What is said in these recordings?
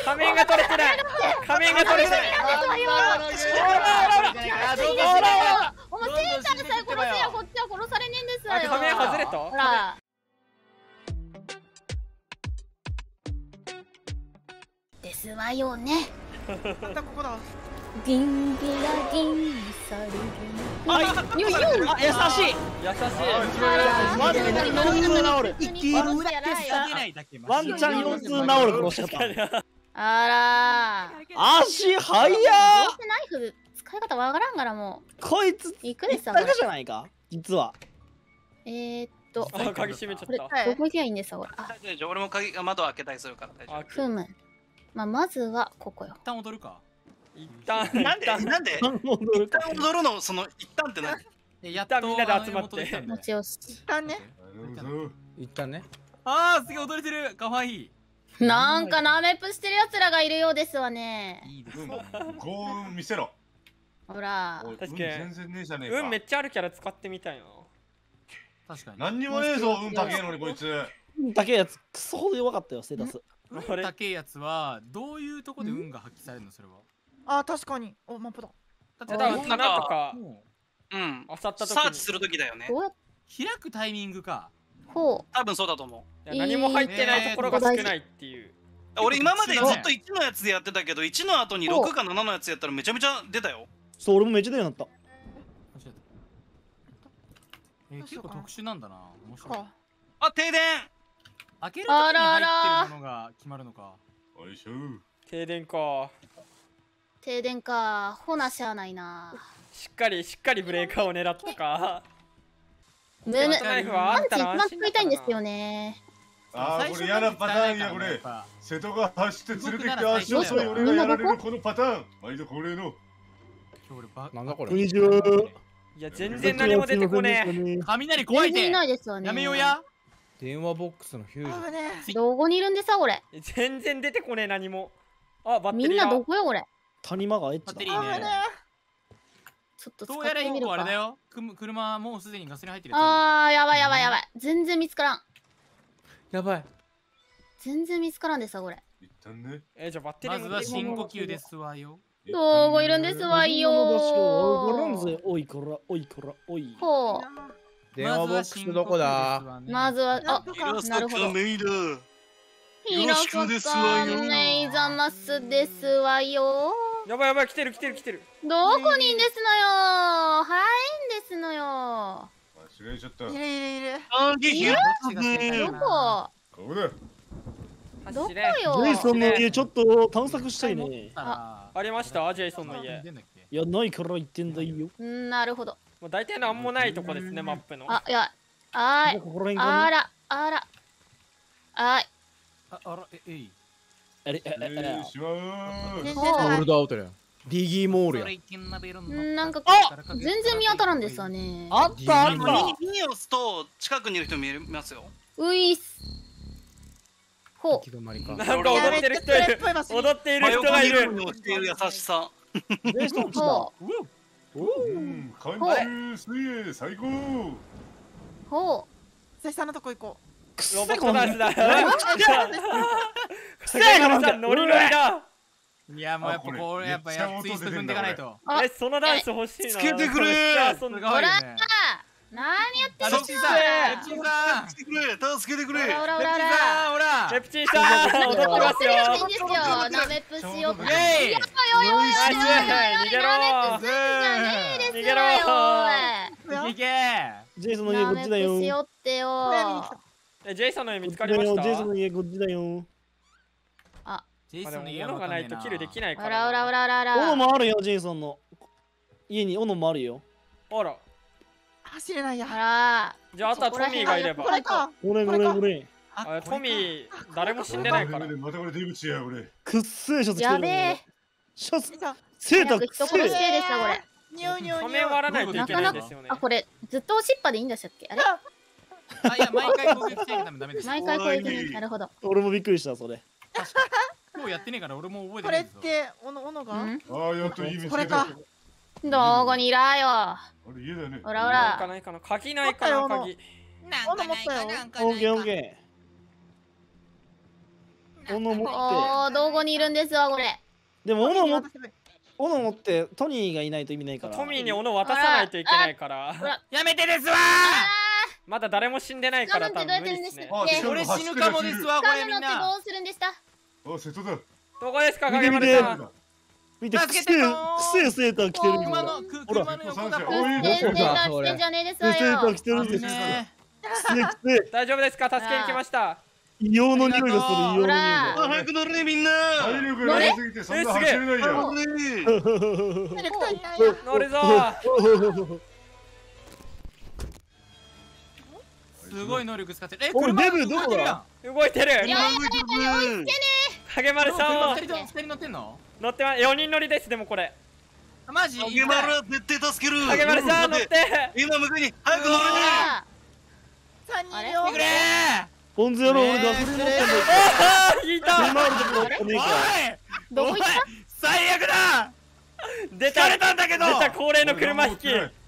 仮面が取れてない。仮面が取れてない。 お前センターでさえ殺せや、こっちは殺されねえんですよ。 仮面外れた。 ほら。ですわよね。 またここだ。 ディンギラディンサルディン。 あ、 優しい。 優しい。 ワンチャン腰痛治る。 生きるだけさ。 ワンチャン腰痛治る殺し方。 あら。 足速っ。 どうせナイフ使い方わからんからもう。 こいついくでさ。 だけじゃないか。実は。 あ、鍵閉めちゃった。 どこ行けばいいんですかこれ。あ、 俺も窓開けたりするから大丈夫。 ふむ。まずはここよ。 一旦踊るか。 一旦なんで踊るの、その一旦って何？ やったみんなで集まって持ち押し。 一旦ね。 一旦ね。ああ、すげえ踊れてる。可愛い。 なんかナメプしてる奴らがいるようですわね。 いいです。 幸運見せろ。 ほら。 確かに。 全然ねえじゃねえか。 運めっちゃあるキャラ使ってみたいな。 確かに。 何にもねえぞ、運高えのにこいつ。 高えやつクソほど弱かったよ、ステータス。 運高えやつはどういうとこで運が発揮されるのそれは。 あ、確かに。お、マップだ。 だって棚とかうん。 漁った時サーチする時だよね。 開くタイミングか。 ほう。 多分そうだと思う。何も入ってないところが少ないっていう。 俺今までずっと1のやつでやってたけど、1の後に6か7のやつやったらめちゃめちゃ出たよ。 そう、俺もめっちゃ出るようになった。 結構特殊なんだな。面白い。 あ、停電。 開ける時に入ってるものが決まるのか。 おいしょ。 停電か。 停電か。ほなしゃあないな。 しっかりブレーカーを狙ったか。 むむ。 ナイフはあったら一番作りたいんですよね。 あー、これ嫌なパターンやこれ。瀬戸が走って連れてきて足遅い俺がやられるこのパターン。毎度恒例の。 なんだこれ。 こんにちは。 いや全然何も出てこねえ。 雷怖いて。 いないですわね。 やめようや。 電話ボックスのフュージョン。 どこにいるんですかこれ。 全然出てこねえ何も。あ、バッテリー。 みんなどこよこれ。 谷間がエッチだ。 バッテリーね。 ちょっとどうやら1個あれだよ。車もうすでにガソリン入ってる。 あー、やばい。全然見つからん。 やばい。 全然見つからんですわこれ。 一旦ね。 じゃあバッテリーまずは深呼吸ですわよ。 どこいるんですわよー。おいこら、おいこら、おい。 ほう。 電話ボックスどこだ？ まずは、あ、なるほど。ひろそかめいざますですわよ。 やばい、来てる。 どこにいんですのよ。はいんですのよ。 間違えちゃった。 いる。 どこ？ ここだ。 どこよ。 ジェイソンの家ちょっと探索したいね。 ありましたジェイソンの家。 いや、ないから言ってんだよ。 なるほど。 もう大体なんもないとこですね、マップの。 あ、いや、あら、はい。 あら、えい。 あれ、 しまう。 ソールドアウトや。ディギーモールや。 なんか、全然見当たらんですわね。 あった。 2を押すと近くにいる人見えますよ。 ういっす。ほう。 なんか踊ってる人いる。踊っている人がいる。 優しさ。 ほう。 完璧水泳最高。 ほう。 さんのとこ行こう。 ロボットダンスだ。くせえからさんノリノリだ。 いやもうやっぱこれやっぱツイスト踏んでいかないと。 そのダンス欲しいな。 つけてくれ。 ほら、何やってんの？ レプチンさん、 助けてくれ。 ほら。 レプチンさん、踊ってますよ。 いいんですよ。ナメプシよ。 逃げろ。 行け。 ジェイソンの家こっちだよ。 ナメプシよってよ。 ジェイソンの家見つかりました。 ジェイソンの家こっちだよ。 あ、 ジェイソンの家がないとキルできないから。 斧もあるよ、ジェイソンの家に斧もあるよ。 あら。 走れないや。 じゃああとはトミーがいれば。 これ。 トミー誰も死んでないから。 またこれ出口や俺。 くっせえシャツ着てる。 やべえ。 シャツ。セーターくっせえ。 ですかこれ。 仮面割らないといけないんですよね。 あ、これずっと押しっぱでいいんでしたっけ？あれ？ あ、いや毎回攻撃しないとダメです。 毎回攻撃。なるほど。 俺もびっくりしたそれ。 今日やってねえから俺も覚えてこれって斧が？ ああ、やっといい見つけた。 これか。 どこにいらよ。 あれ家だね。 ほら。 ないかな。鍵ないかな鍵。 斧持ったよ。 オッケーオッケ斧持っておー、どこにいるんですわ、これ。 でも斧持ってトニーがいないと意味ないからトミーに斧渡さないといけないからやめてですわまだ誰も死んでないから多分無理ですね。 あ、違う俺死ぬかもですわこれみん掴むのってなどうするんでした？ あ、瀬戸だ。 どこですか見て影丸さん。 見て助けてよくせえセーター着てる車の車の横だほらポンセーター着てんじゃねえですわセーターよ。 着てるんですよねくせえくせえ大丈夫ですか助けに来ました。 異様の匂いがする異様の匂いほらあ、早く乗るねみんな。 体力がないすぎてそんな走れないよ。 乗れ。 乗るぞすごい能力使ってるおい車デブどこだ動いてるやん動いてるいや影丸さん二人乗ってんの乗ってます4人乗りですでもこれあマジ影丸は絶対助ける。 影丸さん乗って今向かいに早く乗るね。 三人いる来てよくれポン酢野郎俺ガソリン乗ってんだよあー引いた車あるとこだったねえかどこ行った？ 最悪だ出た疲れたんだけど出た恒例の車引きおい、ちょっ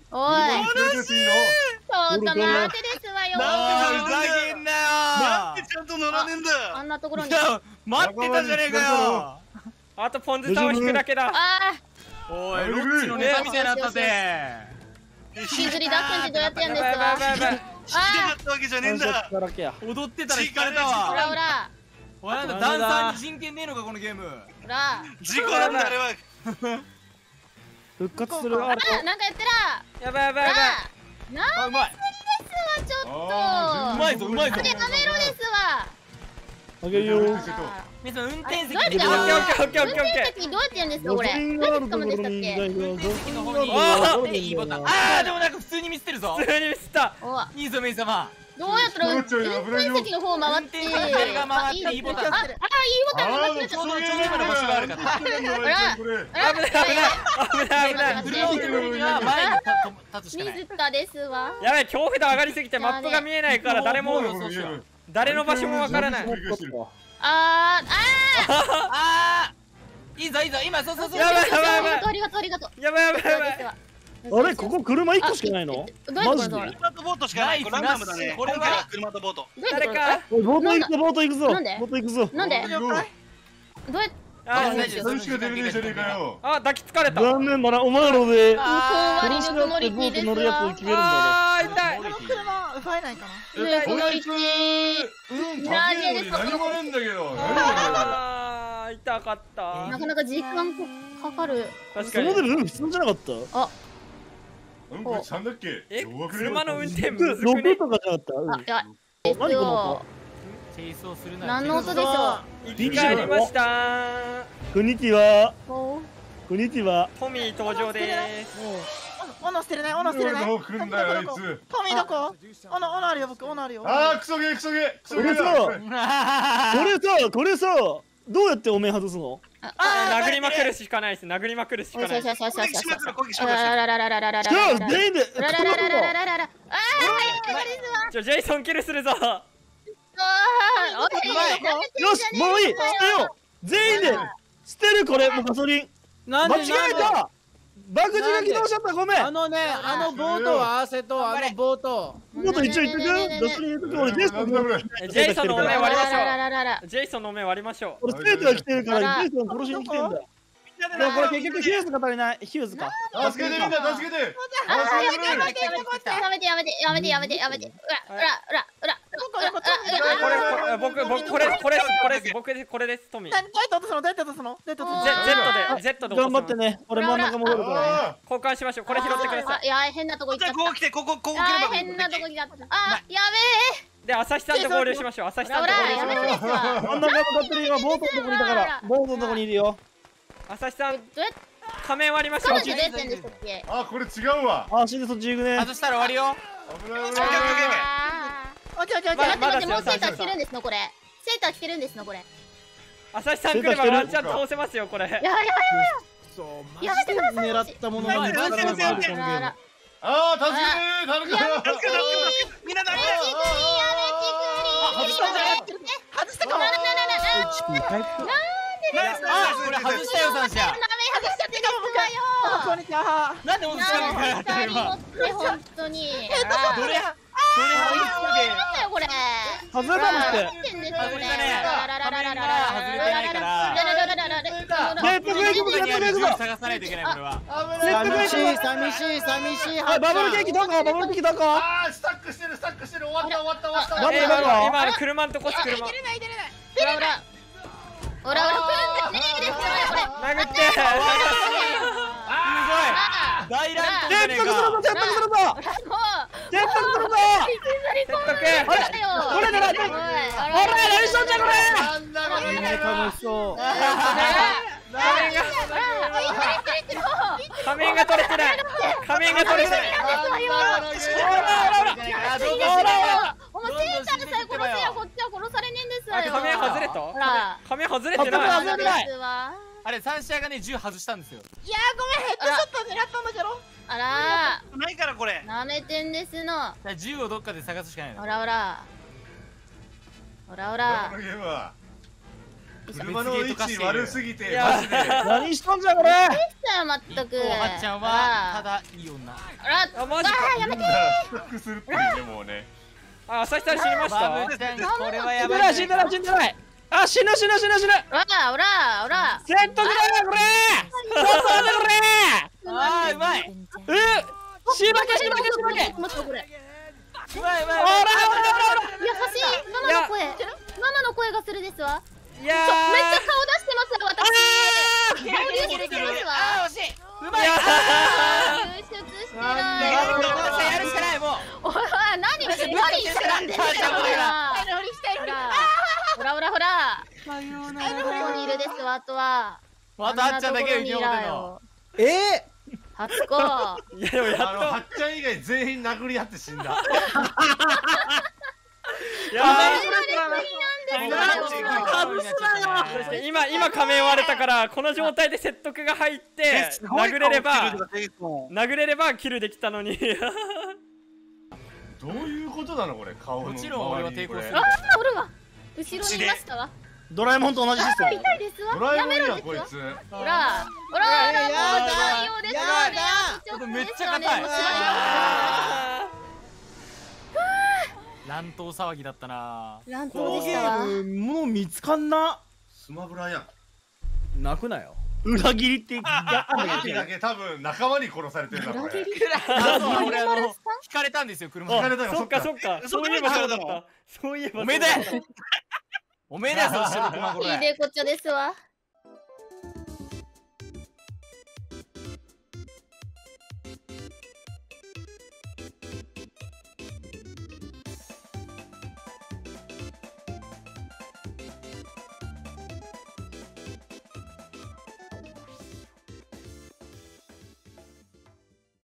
と待ってですわよ。 なんでふざけんななんでよちゃんと乗らねえんだ。 あんなところに。 待ってたじゃねえかよあとポン酢さんを引くだけだあおいロッチのネタみたいになったぜー、引きずり出すんってどうやってやるんですやばいやばいやばいやばいか？ 来てかったわけじゃねえんだ。 だらけや踊ってたら引かれたほらわほらおいなんだダンサーに人権ねえのかこのゲームほら。 事故なんだあれは。 復活するああ、なんかやってら。 やばいやばいやばいなあうまいちょっと。 あーうまいぞうまいぞあれやめろですわ。 あげるよ皆さん運転席どうやってでオッケーオッケーオッケーオッ運ケーオッケ転席どうやってやるんですかこれ？ ガソリンどうやがあるところって掴むんでしたっにけ？ 運転席の方にあーいいボタンあーでもなんか普通にミスってるぞー普通にミスったお、 いいぞメイ様どうやったら運転席の方回って。 運転席が回っていいボタンあ、いいボタンになってる。 ちょうど今の場所があるから危ない危ない危ない危ない車を止めるには前に立つしかない水田ですわ。 やばい恐怖度上がりすぎてマップが見えないから誰も誰の場所もわからないああーいいぞいいぞ今そうそうそうやばいやばいやばいありがとうありがとう。 やばいやばいやばいあれここ車1個しかないのどうやってこれどうや車とボートしかない。これランダムだね。 これは今回は車とボート。 ってこれ誰かおいボート行くぞボート行くぞなんでボート行くぞなんでよどうやってあ大丈夫それしか出れねえじゃねえかよ。 あ抱きつかれた残念だなお前らであふんわり殺しぬくもり合ってボーですト乗るやつをわ。 決めるんだあー痛いこの車奪えないかな。 ぬくもりちうん、かけるのに何もねえんだけど。何あー痛かったなかなか時間かかる。 確かにそのレベル普通じゃなかったうん、これちゃんだっけ。 え弱くね車の運転むずくね 6とかじゃなかったあ、いや、です何このよ。 チェイスをするな何の音でしょ生き返りましたこんにちはう。おこんにちはトミー登場です斧捨てれない斧捨てれない。 どこ来んだよあいつ。 トミーどこ？斧あるよ僕斧あるよ。 あークソゲークソゲークソゲーだ。 これさどうやってお面外すの殴りまくるしかないです殴りまくるしかないよしよしよしよしよしよし。 攻撃しまくるあらららららららららじゃあ全員でららららららららら。あー、 ジェイソンキルするぞあー、 よしもういい捨てよう全員で捨てるこれもうガソリンなんで間違えた爆自が起動しちゃったごめんあのねあのボートは瀬戸あのボートもっと一応言っとくガソリン入れとく俺ジェイソンなんだこれ。 ジェイソンのお面割りましょらららららうジェイソンのお面割りましょう俺ステートが来てるからジェイソン殺しに来てんだよでもこれ結局ヒューズが足りないヒューズか助けてみんな助けて。 やめてやめてやめてやめてやめて。うらうらうらうら。 僕これです僕ですこれですトミーどうやって落とすの？どうやって落とすの？どうやって落とすの？ Z で頑張ってね俺真ん中戻るからねあ交換しましょうこれ拾ってくださいいや変なとこ行っちゃっじゃあこう来てここた。 来ればあー変なとこにあった。あーやで朝日さんと合流しましょう朝日べえ。ほさんと合流しらやめましてょうですわ。 真ん中向かってる今ボートのとこにいたからボートのとこにいるよ朝日さんどうやって仮面割りましょう彼女出てんでしたっけ？ あこれ違うわ。 あ足でそっち行くね外したら終わりよ危ない危ない。 あオッケーオッケーオッケー。 ー待って待ってもうセーターまだですよ着てるんですのこれ。セーター着てるんですのこれ。 朝日さん来ればワンチャン倒せますよこれやばいやそうやめてください。 狙ったものがやめてくださいこのゲームあー助けて誰か。 助けてみんな大丈外したんじゃない外したかも。 あこれ外したよ三者ダメ外しちゃってあこんにちは。 なんで落ちたのかよ二人持って本当に。 どれ追いつくでなんだよこれ。 外れたのって何やってんですかこれ。 外れたねラララ仮面が外れてないから探さないといけないこれは。 寂しい寂しい寂しい。 バブルケーキどこ？バブルケーキどこ？ あースタックしてるスタックしてる終わった終わった終わった。 今車のとこっす車。 オラオラプンってねえですよこれ。 殴って。すごい。大乱闘じゃねえか。 ジェットするぞ。 もうジェットするぞ。 引きずり込んでよ。 これだな。ほら何しとんじゃこれ。 楽しそう仮面が取れてない。仮面が取れてない。 お前セーターさえ殺せよこっちは殺されねえんですよ。 仮面外れた？ ほら仮面外れてない。 あれ三試合がね銃外したんですよ。 いやごめんヘッドショット狙ったんだけど。 あらないからこれ。 なめてんですの。 銃をどっかで探すしかないの。 ほらほらほらほこらのゲームは車の位置悪すぎてマジで。 何しとんじゃこれ。 さあまったくはっちゃんはただいい女。 あらあマジか。 やめてスタックするっぽいねもうね。 あ朝日さん死にました。 バブちゃんこれはや死んでばい。 ない死んでない死んでない。あ死ぬ死ぬ死ぬ死ぬ。 ほらほらほらセットだよこれ。ちょっと待ってこれ。 あーうまい。 しばけしばけしばけ。 待ってこれうまいうまい。 いや橋ママの声ママの声がするですわ。 いやめっちゃ顔出してますわ私。顔出してますわ。 あー惜しい。うまい。 流出してやない。 るしかないもう。 おい何してんですか。ほらほらほら。ここにいるですわあとは。 またあっちゃんだけよ今までの。 初子。 いやでもやっと。 はっちゃん以外全員殴り合って死んだ。 いや今仮面割れたからこの状態で説得が入って殴れればキルできたのに。 どういうことなのこれ顔の。 もちろん俺は抵抗する。 ああおるわ。後ろにいましたわ。 ドラえもんと同じシステム。 痛いですわ。 ドラえもんやめろですわ。 やこいつ。 ほらほらほらもうないようですわね。 めっちゃ硬い。乱闘騒ぎだったな。 乱このゲ闘でしたわ。 ームもう見つかんな。 スマブラやん。 泣くなよ。裏切りってやったんだ時だけ多分仲間に殺されてるなこれ。 俺引かれたんですよ車。 引かれたよそっかそっか。そういえばそうだった。そういえば。 おめで。おめでとうしてる熊これ。 いいでこっちゃですわ。